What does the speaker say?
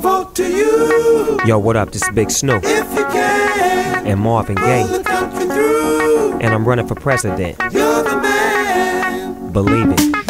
vote to you. Yo, what up? This is Big Snoop If you can, and Marvin Gaye, the country through. and I'm running for president. You're the man. Believe it.